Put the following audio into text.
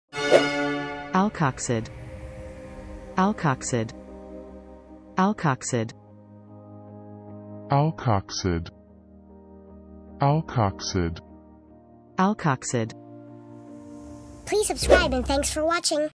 Alkoxid. Alkoxid. Alkoxid. alkoxid, alkoxid. Alkoxid. Please subscribe and thanks for watching.